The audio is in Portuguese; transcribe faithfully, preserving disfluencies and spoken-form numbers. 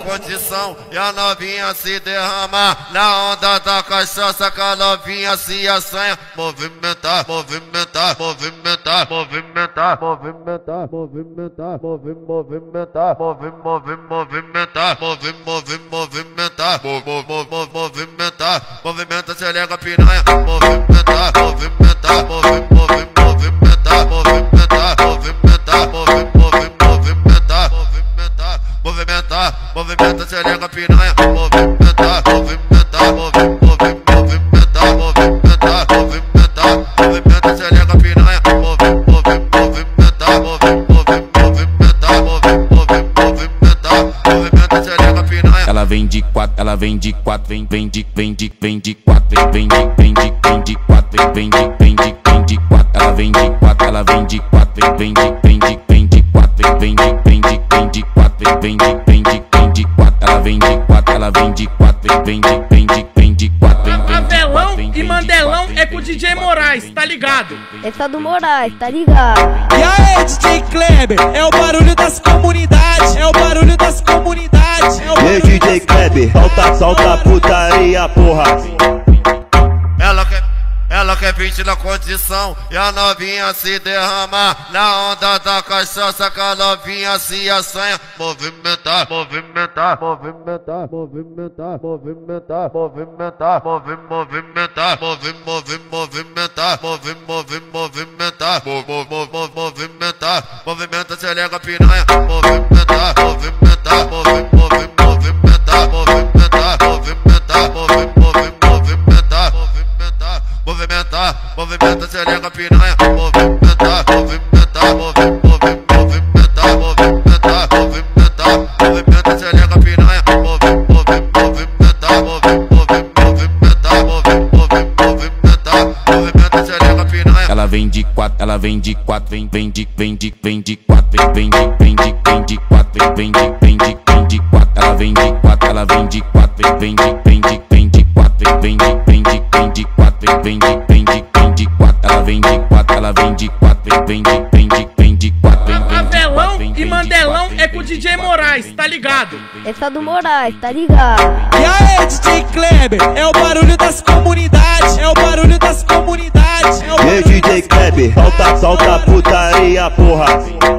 condição e a novinha se derrama na onda da cachaça, que a novinha se assanha. Movimentar, movimentar, movimentar, movimentar, movimentar, movimentar, movimentar, movimentar, movimentar, movimentar, movimentar, movimentar, movimenta, xereca, piranha, movimentar, movimentar, movimentar, movimentar, movimentar, movimentar, movimentar, movimentar, movimenta, xereca, piranha, movimentar, movimentar, movimentar, movimentar, movimentar, movimenta, xereca, piranha, movimentar, movimentar, movimentar, movimenta, xereca, piranha. Ela vem de quatro, ela vem de quatro, vem, vem de, vem de, vem de quatro, vem de, vem de, vem de quatro, vem de, vem de, vem de quatro. Ela vem de quatro, ela vem de quatro, vem de, vem de, vem de quatro, vem de, vem de, vem de quatro, vem de, vem de, vem de quatro. Ela vem de quatro, ela vem de quatro, vem de, vem de, vem de quatro. Avelão e Mandelão é com o D J Moraes, tá ligado? Essa do Moraes, tá ligado? E aí, D J Kleber, é o barulho das comunidades, é o barulho das comunidades. É o e aí, D J Kleber, solta, solta a putaria, porra. Ela quer, ela quer vinte na condição e a novinha se derrama na onda da cachaça, que a novinha se assanha. Movimentar, movimentar, movimentar, movimentar, movimentar, movimentar, movimentar, movimentar, movimentar, movimentar, movimentar, movimenta, xereca, piranha, movimentar, movimentar, movimentar, movimentar, movimentar, movimentar, movimentar, movimenta, xereca, piranha, movimentar, movimentar, movimentar, movimentar, movimentar, movimenta, xereca, piranha, movimentar, movimentar, movimentar, movimenta, xereca, piranha. Ela vem de quatro, ela vem de quatro, vem, vem de, vem de, vem de quatro, vem de, vem de, vem de quatro, vem de, vem de, vem de quatro. Ela vem de quatro, ela vem de quatro, vem de, vem de, vem de quatro, vem de, vem de, vem de quatro, vem de, vem de, vem de quatro. Ela vem de quatro, ela vem de quatro, vem de, vem de, vem de quatro. Avelão e Mandelão é com o D J Moraes, tá ligado? Essa do Moraes, tá ligado? E aí, D J Kleber, é o barulho das comunidades, é o barulho das comunidades. É o E aí, D J Kleber, solta, solta a putaria, porra.